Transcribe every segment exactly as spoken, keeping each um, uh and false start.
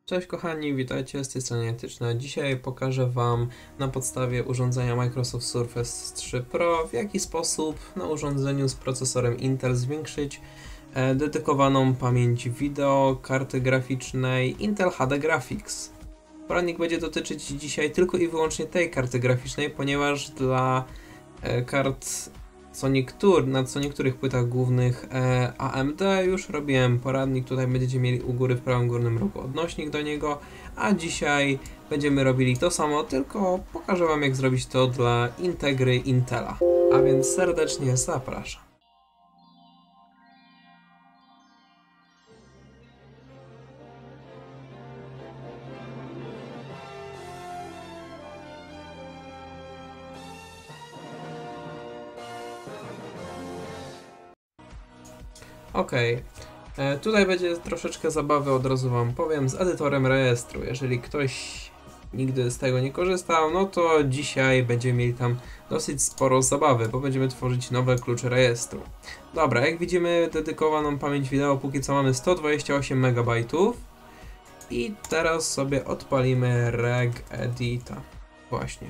Cześć kochani, witajcie, z tej strony Etyczna. Dzisiaj pokażę Wam na podstawie urządzenia Microsoft Surface trzy Pro, w jaki sposób na urządzeniu z procesorem Intel zwiększyć e, dedykowaną pamięć wideo karty graficznej Intel H D Graphics. Poradnik będzie dotyczyć dzisiaj tylko i wyłącznie tej karty graficznej, ponieważ dla e, kart co niektór, na co niektórych płytach głównych e, A M D już robiłem poradnik, tutaj będziecie mieli u góry w prawym górnym rogu odnośnik do niego, a dzisiaj będziemy robili to samo, tylko pokażę Wam jak zrobić to dla Integry Intela, a więc serdecznie zapraszam. Ok, e, tutaj będzie troszeczkę zabawy, od razu Wam powiem, z edytorem rejestru. Jeżeli ktoś nigdy z tego nie korzystał, no to dzisiaj będziemy mieli tam dosyć sporo zabawy, bo będziemy tworzyć nowe klucze rejestru. Dobra, jak widzimy, dedykowaną pamięć wideo póki co mamy sto dwadzieścia osiem megabajtów. I teraz sobie odpalimy regedita. Właśnie.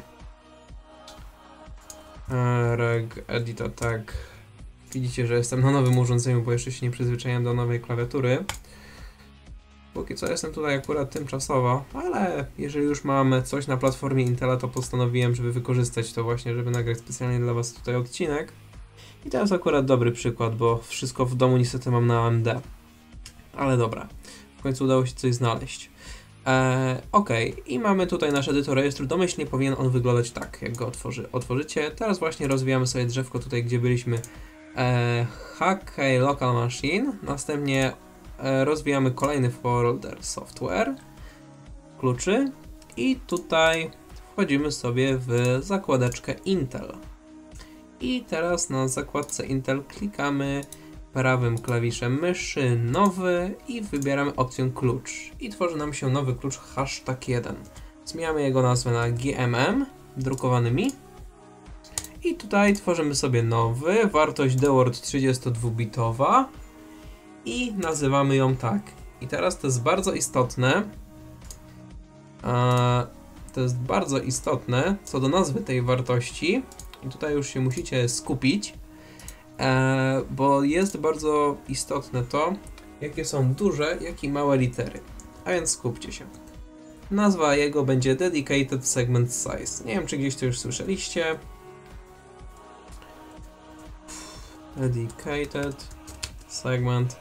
E, regedita, tak. Widzicie, że jestem na nowym urządzeniu, bo jeszcze się nie przyzwyczaiłem do nowej klawiatury. Póki co jestem tutaj akurat tymczasowo, ale jeżeli już mamy coś na platformie Intela, to postanowiłem, żeby wykorzystać to właśnie, żeby nagrać specjalnie dla Was tutaj odcinek. I to jest akurat dobry przykład, bo wszystko w domu niestety mam na A M D. Ale dobra, w końcu udało się coś znaleźć. Eee, ok, i mamy tutaj nasz edytor rejestru. Domyślnie powinien on wyglądać tak, jak go otworzy, otworzycie. Teraz właśnie rozwijamy sobie drzewko tutaj, gdzie byliśmy. E, H K Local Machine, następnie e, rozwijamy kolejny folder software, kluczy i tutaj wchodzimy sobie w zakładeczkę Intel. I teraz na zakładce Intel klikamy prawym klawiszem myszy nowy i wybieramy opcję klucz. I tworzy nam się nowy klucz hashtag jeden. Zmieniamy jego nazwę na G M M, drukowany mi. I tutaj tworzymy sobie nowy, wartość dword trzydziestodwubitowa i nazywamy ją tak. I teraz to jest bardzo istotne, e, to jest bardzo istotne co do nazwy tej wartości i tutaj już się musicie skupić, e, bo jest bardzo istotne to, jakie są duże, jak i małe litery. A więc skupcie się. Nazwa jego będzie Dedicated Segment Size. Nie wiem, czy gdzieś to już słyszeliście. Dedicated Segment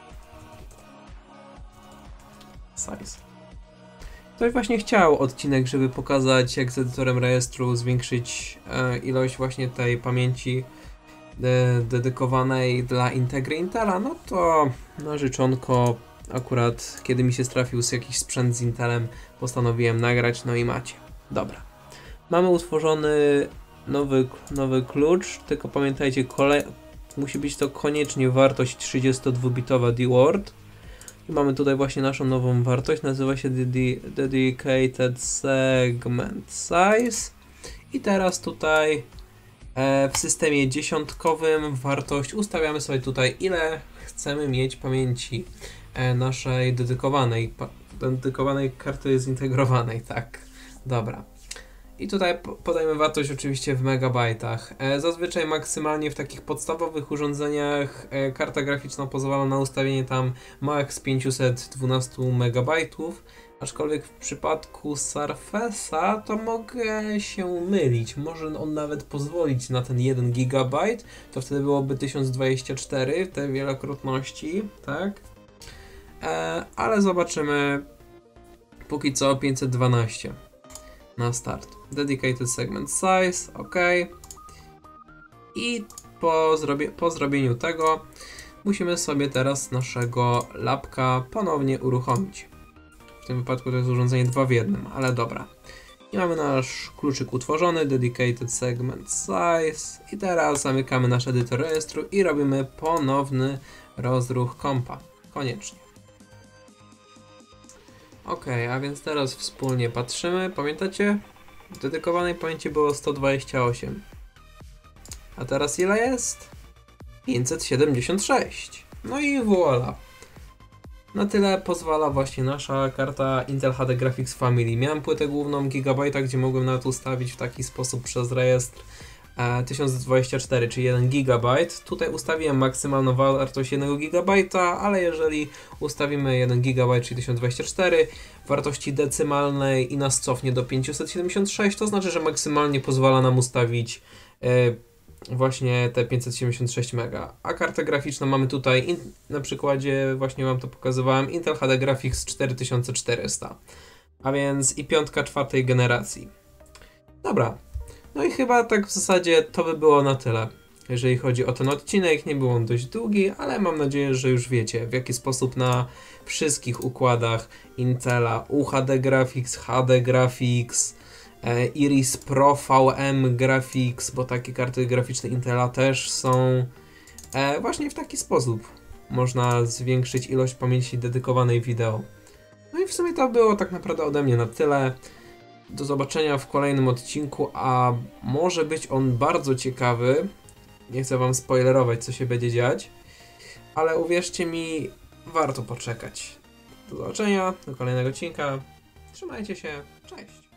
Size. Ktoś właśnie chciał odcinek, żeby pokazać, jak z edytorem rejestru zwiększyć e, ilość właśnie tej pamięci de dedykowanej dla Integry Intela, no to na życzonko akurat kiedy mi się trafił z jakiś sprzęt z Intelem, postanowiłem nagrać, no i macie. Dobra. Mamy utworzony nowy, nowy klucz, tylko pamiętajcie, kolej musi być to koniecznie wartość trzydziestodwubitowa dword. I mamy tutaj właśnie naszą nową wartość, nazywa się Dedicated Segment Size. I teraz tutaj e, w systemie dziesiątkowym wartość ustawiamy sobie tutaj, ile chcemy mieć pamięci e, naszej dedykowanej, dedykowanej karty zintegrowanej, tak, dobra. I tutaj podajemy wartość oczywiście w megabajtach. E, zazwyczaj maksymalnie w takich podstawowych urządzeniach e, karta graficzna pozwala na ustawienie tam max pięćset dwanaście megabajtów, aczkolwiek w przypadku Surface'a to mogę się mylić. Może on nawet pozwolić na ten jeden gigabajt, to wtedy byłoby tysiąc dwadzieścia cztery, te wielokrotności, tak? E, ale zobaczymy póki co pięćset dwanaście. Na start. Dedicated Segment Size, ok. I po, zrobie, po zrobieniu tego musimy sobie teraz naszego lapka ponownie uruchomić. W tym wypadku to jest urządzenie dwa w jednym, ale dobra. I mamy nasz kluczyk utworzony, Dedicated Segment Size. I teraz zamykamy nasz edytor rejestru i robimy ponowny rozruch kompa. Koniecznie. Ok, a więc teraz wspólnie patrzymy. Pamiętacie? W dedykowanej pamięci było sto dwadzieścia osiem. A teraz ile jest? pięćset siedemdziesiąt sześć. No i voilà. Na tyle pozwala właśnie nasza karta Intel H D Graphics Family. Miałem płytę główną Gigabyte'a, gdzie mogłem nawet ustawić w taki sposób przez rejestr e, tysiąc dwadzieścia cztery, czyli jeden gigabajt. Tutaj ustawiłem maksymalną wartość jednego gigabajta, ale jeżeli ustawimy jeden gigabajt, czyli tysiąc dwadzieścia cztery wartości decymalnej i nas cofnie do pięćset siedemdziesiąt sześć, to znaczy, że maksymalnie pozwala nam ustawić e, właśnie te pięćset siedemdziesiąt sześć mega. A kartę graficzną mamy tutaj, na przykładzie właśnie wam to pokazywałem, Intel H D Graphics cztery tysiące czterysta, a więc i piątka czwartej generacji. Dobra, no i chyba tak w zasadzie to by było na tyle, jeżeli chodzi o ten odcinek. Nie był on dość długi, ale mam nadzieję, że już wiecie, w jaki sposób na wszystkich układach Intela U H D Graphics, H D Graphics, Iris Pro V M Graphics, bo takie karty graficzne Intela też są. E, właśnie w taki sposób można zwiększyć ilość pamięci dedykowanej wideo. No i w sumie to było tak naprawdę ode mnie na tyle. Do zobaczenia w kolejnym odcinku, a może być on bardzo ciekawy. Nie chcę wam spoilerować, co się będzie dziać, ale uwierzcie mi, warto poczekać. Do zobaczenia, do kolejnego odcinka. Trzymajcie się, cześć!